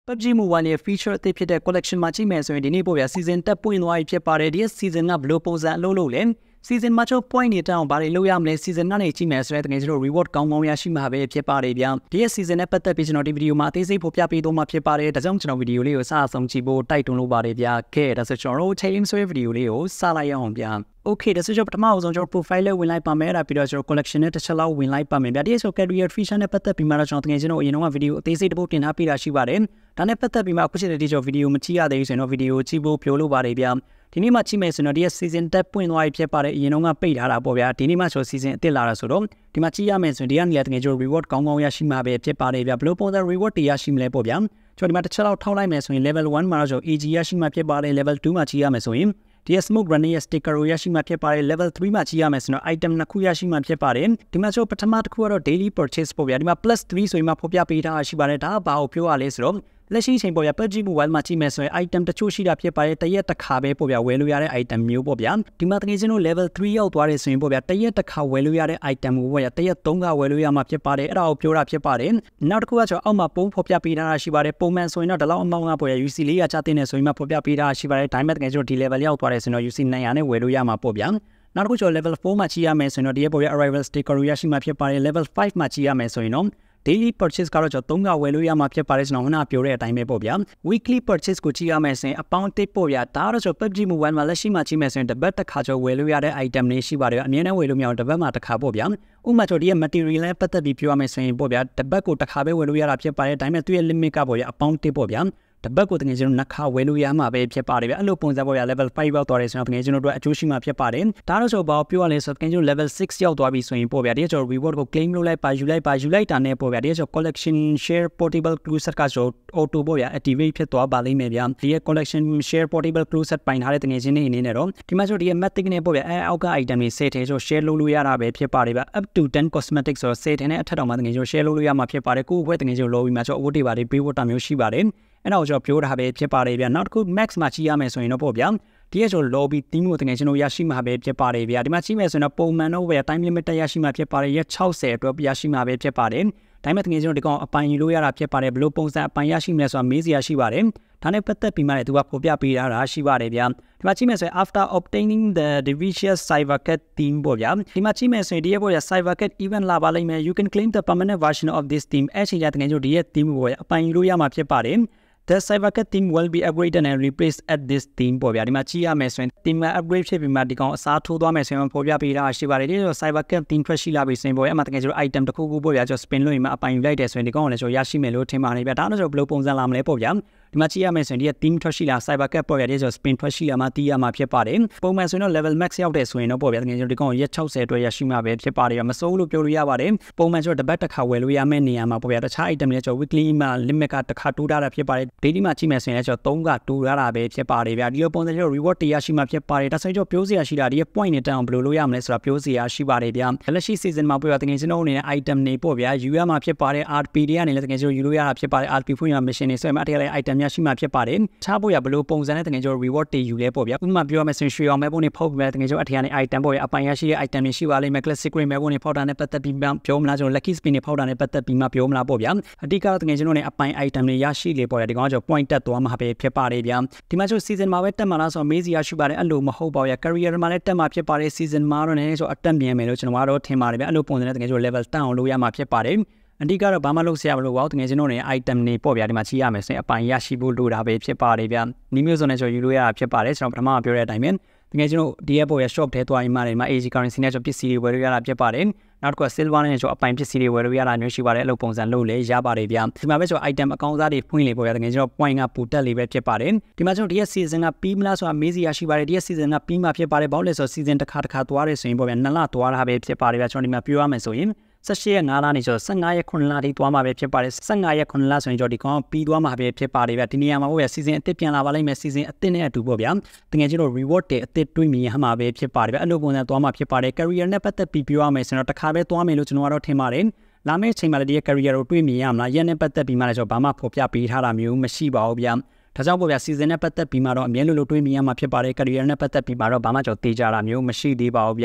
PUBG Mobile ရဲ့ feature အသစ်ဖြစ်တဲ့ collection မှာကြည့်မယ်ဆိုရင်ဒီနေ့ပေါ့ဗျာ season တက်ပွင့်သွားပြီဖြစ်ပါတယ်ဒီ season ကဘယ်လိုပုံစံအလုပ်လုပ်လဲ season မှာကျွန်တော် point တွေတောင်းဘာတွေလုပ်ရမလဲ season ကနေကြည့်မယ်ဆိုရင်တကယ်ကျွန်တော် reward ကောင်းကောင်းရရှိမှာပဲဖြစ်ပါတယ်ဗျာဒီ season နဲ့ပတ်သက်ပြီးကျွန်တော်ဒီ video မှာအသေးစိတ်ဖော်ပြပေးသွားမှာဖြစ်ပါတယ်ဒါကြောင့်ကျွန်တော် video လေးကိုစအောင်ကြည့်ဖို့တိုက်တွန်းလိုပါတယ်ဗျာကဲဒါဆိုကျွန်တော်တို့ training ဆိုတဲ့ video လေးကိုစလိုက်ရအောင်ဗျာOkay ဒါဆိုကျွန်တော်ပထမဆုံးကျွန်တော် profile လေးဝင်လိုက်ပါမယ်အဲ့ဒါပြီးတော့ကျွန်တော် collection နဲ့တစ်ချက်လောက်ဝင်လိုက်ပါမယ်ဗျာဒီဆို career feature နဲ့ပတ်သက်ပြီးမှတော့ကျွန်တော်တကယ်ကျွန်တော်အရင်တော့ video အသေးစိတ်တစ်ပုဒ်တင်ထားပေးတာရှိပါတယ်ဒါနဲ့ပတ်သက်ပြီးမှအခုချိန်ထိကျွန်တော် video မကြည့်ရသေးဘူးဆိုရင်တော့ video ကြည့်ဖို့ပြောလို့ပါတယ်ဗျာဒီနေ့မှကြည့်မယ်ဆိုရင်တော့ဒီ season တက်ပွင့်သွားပြီဖြစ်ပါတယ်အရင်တော့ပိတ်ထားတာပေါ့ဗျာဒီနေ့မှကျွန်တော် season အသစ်လာတာဆိုတော့ဒီမှာကြည့်ရမယ်ဆိုရင်ဒီကနေလည်းတကယ်ကျွန်တော် reward ကောင်းကောင်းရရှိမှာပဲဖြစ်ပါတယ်ဗျာဘယ်လိုပုံစံ reward တွေရရှိမလဲပေါ့ဗျာကျွန်တော်ဒီမှာတစ်ချက်လောက်ထောက်လိုက်မယ်ဆိုရင် level 1မှာတော့ကျွန်တော် AG ရရှိမှာဖြစ်ပါတယ် level 2မှာကြည့်ရမယ်ဆိုရင်ဒီ smoke runner ရဲ့ sticker ကိုရရှိမှာဖြစ်ပါတယ် level 3မှာကြည့်ရမယ်ဆိုတော့ item နှစ်ခုရရှိမှာဖြစ်ပါတယ်ဒီမှာကျွန်တော်ပထမတစ်ခုကတော့ daily purchase ပေါ့ဗျာဒီမှာ plus 3ဆိုရင်မှဖော်ပြပေးထားရှိပါတယ်ဒါကဘာကိုပြောရလဲဆိုတော့လက်ရှိချိန်ပေါ့ဗျာ PUBG Mobile မှာကြည့်မယ်ဆိုရင် item တချို့ရှိတာဖြစ်ပါတယ်တရက်တစ်ခါပဲပေါ့ဗျာဝယ်လို့ရတဲ့ item မျိုးပေါ့ဗျာဒီမှာတကယ်ချင်းတို့ level 3ရောက်သွားတယ်ဆိုရင်ပေါ့ဗျာတရက်တစ်ခါဝယ်လို့ရတဲ့ item ကိုပေါ့ဗျာတရက်3ခါဝယ်လို့ရမှာဖြစ်ပါတယ်အဲ့ဒါကိုပြောတာဖြစ်ပါတယ်နောက်တစ်ခုကကျွန်တော်အောက်မှာပုံဖော်ပြပေးထားတာရှိပါတယ်ပုံမှန်ဆိုရင်တော့ဒီလောက်အမောင်းကပေါ့ဗျာ UC 400ကျတင်နေဆိုရင်မှဖော်ပြပေးထားရှိပါတယ်ဒါပေမဲ့တကယ်ကျွန်တော်ဒီ level ရောက်သွားတယ်ဆိုရင်တော့ UC 900နဲ့ဝယ်လို့ရမှာပေါ့ဗျာနောက်တစ်ခုကျွန်တော် level 4မှာကြည့်ရမယ်ဆိုရင်တော့ဒီရဲ့ပေါ့ဗျာ arrival sticker ကိုရရှိမှာဖြစ်ပါတယ် level 5မှာကြည့်ရမယ်ဆိုရင်တော့daily purchase ကတော့ကျွန်တော်3ကဝယ်လို့ရမှာဖြစ်ပါတယ်ကျွန်တော်ခုနပြောတဲ့အတိုင်းပဲပေါ့ဗျာ weekly purchase ကိုကြည့်ရမယ်ဆိုရင်အပေါင်းတစ်ပေါ့ဗျာဒါကတော့ကျွန်တော် PUBG Mobile မှာလက်ရှိမှာကြည့်မယ်ဆိုရင်တစ်ပတ်တစ်ခါကျွန်တော်ဝယ်လို့ရတဲ့ item တွေရှိပါတယ်အမြဲတမ်းဝယ်လို့မရအောင်တစ်ပတ်မှာတစ်ခါပေါ့ဗျာဥပမာကျွန်တော်ဒီရဲ့ material နဲ့ပတ်သက်ပြီးပြောရမယ်ဆိုရင်ပေါ့ဗျာတစ်ပတ်ကိုတစ်ခါပဲဝယ်လို့ရတာဖြစ်ပါတယ်ဒါပေမဲ့သူ့ရဲ့ limit ကပေါ့ဗျာအပေါင်းတစ်ပေါ့ဗျာတပတ်ကိုတကယ်ကျွန်တော်နှစ်ခါဝယ်လို့ရမှာပဲဖြစ်ပါတယ်ဗျအဲ့လိုပုံစံပေါ့ဗျာ level 5ရောက်သွားတယ်ဆိုတော့တကယ်ကျွန်တော်တို့အကျိုးရှိမှာဖြစ်ပါတယ်ဒါတော့ဆိုတော့ပြောရလဲဆိုတော့တကယ်ကျွန်တော် level 6ရောက်သွားပြီဆိုရင်ပေါ့ဗျာဒီကျွန်တော် reward ကို claim လုပ်လိုက်ပါယူလိုက်တာနဲ့ပေါ့ဗျာဒီကျွန်တော် collection share portable clue set ကဆို auto ပေါ့ဗျာ activate ဖြစ်သွားပါလိမ့်မယ်ဗျဒီရဲ့ collection share portable clue set ပိုင်ထားတဲ့တကယ်ချင်းနေအနေနဲ့တော့ဒီမှာကျွန်တော်ဒီရဲ့ matic နဲ့ပေါ့ဗျာအောက်က item တွေ set ထဲကျွန်တော် share လုပ်လို့ရတာပဲဖြစ်ပါတယ်ဗျ up to 10 cosmetic ဆိုတော့ set ထဲနဲ့အထက်တောင်မှတကယ်ကျွန်တော် share လုပ်လို့ရမှာဖြစ်ပါတယ်ကိုယ့်ဘက်တကယ်ကျွန်တော် low ပြီးမှကျွန်တော် award တွေပါတယ် pay water မျိုးရှိပါတယ်အဲ့တော့ကျွန်တော်ပြောတာပဲဖြစ်ပါတယ်ဗျနောက်တစ်ခု max မှာကြည့်ရမယ်ဆိုရင်တော့ပေါ့ဗျာဒီရဲ့ကျွန်တော် lobby team ကိုတကယ်ကျွန်တော်ရရှိမှာပဲဖြစ်ပါတယ်ဗျဒီမှာကြည့်မယ်ဆိုရင်တော့ပုံမှန်တော့ဗျာ time limit တက်ရရှိမှာဖြစ်ပါတယ်ရက်60အတွက်ရရှိမှာပဲဖြစ်ပါတယ်ဒါပေမဲ့တကယ်ကျွန်တော်ဒီကောင်အပိုင်ယူလို့ရတာဖြစ်ပါတယ်ဘလို့ပုံစံအပိုင်ရရှိမလဲဆိုတာမေးစရာရှိပါတယ်ဒါနဲ့ပတ်သက်ပြီးမှလည်းသူကဖော်ပြပေးထားတာရှိပါတယ်ဗျဒီမှာကြည့်မယ်ဆိုရင် after obtaining the Divisious Cybercat theme ပေါ့ဗျာဒီမှာကြည့်မယ်ဆိုရင်ဒီရဲ့ပေါ့ဗျာ Cybercat event လာပါလိမ့်မယ် you can claim the permanent version of this theme အဲ့ချိန်ကျတကယ်ကျွန်တော်ဒီရဲ့ theme ကိုအပိုင်ယူလို့ရမှာဖြစ်ပါတယ်The Cybercat theme will be upgraded and replaced at this theme ပေါ့ဗျာဒီမှာကြည့်ရမယ်ဆိုရင် theme က upgrade ဖြစ်ပြီးမှဒီကောင်အစားထိုးသွားမယ်ဆိုရင်ပေါ်ပြပေးတာရှိပါတယ်ဒီလို Cybercat theme ထွက်ရှိလာပြီဆိုရင်ပေါ့ဗျာအမှတကယ်ကျွန်တော် item တစ်ခုခုပေါ့ဗျာကျွန်တော် spin လို့ရင်မှအပိုင်ယူလိုက်တယ်ဆိုရင်ဒီကောင်ကိုလည်းကျွန်တော်ရရှိမယ်လို့ထင်ပါတယ်ဗျာဒါတော့ကျွန်တော်ဘယ်လိုပုံစံလာမလဲပေါ့ဗျာဒီမှာကြည့်ရမယ်ဆိုရင်ဒီ theme ထွက်ရှိလာ Cybercat ပေါ့ဗျာဒီကျွန်တော် spin ထွက်ရှိလာမှတီးရမှာဖြစ်ပါတယ်ပုံမှန်ဆိုရင်တော့ level max ရောက်တယ်ဆိုရင်တော့ပေါ့ဗျာတကယ်ကျွန်တော်ဒီကောင်ရက်60အတွက်ရရှိမှာပဲဖြစ်ပါတယ်မစိုးလို့ပြောလို့ရပါတယ်ပုံမှန်ကျွန်တော်တစ်ပတ်တစ်ခါဝယ်လို့ရမယ့်နေရာမှာပေါ့ဗျာတခြား item တွေကျွန်တော် weekly မှာ limit ကတစ်ခါတိုးထားတာဖြစ်ပါတယ် daily မှာကြည့်မယ်ဆိုရင်ကျွန်တော်3ကတိုးရတာပဲဖြစ်ပါတယ်ဗျာဒီလိုပုံစံကျွန်တော် reward တွေရရှိမှာဖြစ်ပါတယ်ဒါဆိုရင်ကျွန်တော်ပြောစရာရှိတာဒီရဲ့ point နဲ့တန်းအောင်ဘယ်လိုလုပ်ရမလဲဆိုတာပြောစရာရှိပါတယ်ဗျာလက်ရှိ season မှာပေါ့ဗျာတကယ်ကျွန်တော်အနေနဲ့ item တွေပေါ့ဗျာယူရမှာဖြစ်ပါတယ် RP တွေကနေလည်းတကယ်ကျွန်တော်ယူလို့ရတာဖြစ်ပါတယ် RP ဖွင့်ရ mission တွေဆိုရင်အထက်လည်း item များရှိမှာဖြစ်ပါတယ်ချားဖို့ရဘယ်လိုပုံစံနဲ့တကယ်ကျွန်တော် reward တွေယူလဲပေါ့ဗျာဥပမာပြောရမယ်ဆိုရင်ရွှေအောင်မဲပုံတွေဖောက်ပြီးတကယ်ကျွန်တော်အထက်ကနေ item ပေါ့ဗျာအပိုင်ရရှိတဲ့ item တွေရှိပါလိမ့်မယ် classic grade မဲပုံတွေဖောက်တာနဲ့ပတ်သက်ပြီးပြောမလားကျွန်တော် lucky spin တွေဖောက်တာနဲ့ပတ်သက်ပြီးမှပြောမလားပေါ့ဗျာအဓိကတော့တကယ်ကျွန်တော် ਨੇ အပိုင် item တွေရရှိလေပေါ့ဗျာဒီကောင်ကျွန်တော် point တက်သွားမှာပဲဖြစ်ပါတယ်ဗျာဒီမှာကျွန်တော် season မှာပဲတက်မှာလားဆိုတော့မေးစရာရှိပါတယ်အဲ့လိုမဟုတ်ပါဘူးဗျာ career မှာလည်းတက်မှာဖြစ်ပါတယ် season မှာတော့နည်းနည်းဆိုအတက်မြန်မယ်လို့ကျွန်တော်ကတော့ထင်ပါတယ်ဗျာအဲ့လိုပုံစံနဲ့တကယ်ကျွန်တော် level 10အောင်လုပ်ရမှာဖြစ်ပါတယ်အဓိကတော့ဘာမှလုပ်စရာမလိုပါဘူးတကယ်ကျွန်တော်နေ item တွေပေါ့ဗျာဒီမှာชี้ရမယ်ဆိုရင်အပိုင်ရရှိဖို့လိုတာပဲဖြစ်ပါတယ်ဗျာနီးမျိုးစုံနဲ့ကျွန်တော်ယူလို့ရတာဖြစ်ပါတယ်ကျွန်တော်ပထမပြောတဲ့အတိုင်းပဲတကယ်ကျွန်တော်ဒီရဲ့ပေါ့ဗျာ shop ထဲသွားရင်မှလည်းဒီမှာ AG currency နဲ့ကျွန်တော်ပစ္စည်းတွေဝယ်လို့ရတာဖြစ်ပါတယ်နောက်တစ်ခုက silver နဲ့ကျွန်တော်အပိုင်ပစ္စည်းတွေဝယ်လို့ရတာမျိုးရှိပါတယ်အဲ့လိုပုံစံလုပ်လေရပါတယ်ဗျာဒီမှာပဲကျွန်တော် item အကောင့်စားတွေဖွင့်လေပေါ့ဗျာတကယ်ကျွန်တော် point ကပူတက်လေပဲဖြစ်ပါတယ်ဒီမှာကျွန်တော်ဒီရဲ့ season ကပြီးမလားဆိုတာမေးစရာရှိပါတယ်ဒီရဲ့ season ကပြီးမှဖြစ်ပါတယ်ဘာလို့လဲဆိုတော့ season တစ်ခါသွားတယ်ဆိုရင်ပေါ့ဗျာ2လသွားတာပဲဖြစ်ပါတယ်ဗျာကျွန်တော်ဒီမှာပြောရမယ်ဆိုရင်18ရက်5လနေဆိုတော့15ရက်9လထိသွားမှာပဲဖြစ်ပါတယ်15ရက်9လဆိုရင်ကျွန်တော်ဒီကောင်ပြီးသွားမှာပဲဖြစ်ပါတယ်ဗျဒီနေရာမှာပေါ့ဗျာ season အသစ်ပြန်လာပါလိမ့်မယ် season အသစ်နဲ့အတူပေါ့ဗျာတကယ်ကျွန်တော် reward တွေအသစ်တွေးမြင်ရမှာပဲဖြစ်ပါတယ်ဗျအဲ့လိုပုံစံသွားမှာဖြစ်ပါတယ် career နဲ့ပတ်သက်ပြီးပြောရမယ်ဆိုတော့တစ်ခါပဲသွားမယ်လို့ကျွန်တော်ကတော့ထင်ပါတယ်လာမယ့်ချိန်မှာလည်းဒီ career ကိုတွေးမြင်ရမလားရက်နဲ့ပတ်သက်ပြီးမှလည်းကျွန်တော်ဘာမှဖော်ပြပေးထားတာမျိုးမရှိပါဘူးဗျာဒါကြောင့်ပေါ့ဗျာ season နဲ့ပတ်သက်ပြီးမှတော့အမြဲလိုတွေးမြင်ရမှာဖြစ်ပါတယ် career နဲ့ပတ်သက်ပြီးမှတော့ဘာမှကျွန်တော်သိကြတာမျိုးမရှိသေးပါဘူးဗျာ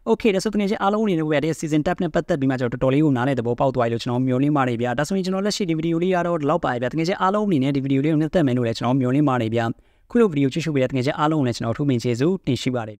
Okay ဒါဆိုတကယ်ချင်းအားလုံးအနေနဲ့ဗျာဒီ season tab နဲ့ပတ်သက်ပြီးမှကျွန်တော်တော်တော်လေးကိုနားလည်သဘောပေါက်သွားပြီလို့ကျွန်တော်မျှော်လင့်ပါတယ်ဗျာဒါဆိုရင်ကျွန်တော်လက်ရှိဒီဗီဒီယိုလေးကတော့ဒီလောက်ပါဗျာတကယ်ချင်းအားလုံးအနေနဲ့ဒီဗီဒီယိုလေးကိုနှစ်သက်မယ်လို့လည်းကျွန်တော်မျှော်လင့်ပါတယ်ဗျာခုလိုဗီဒီယိုကြည့်ရှုပေးတဲ့တကယ်ချင်းအားလုံးကိုလည်းကျွန်တော်အထူးပင်ကျေးဇူးတင်ရှိပါတယ်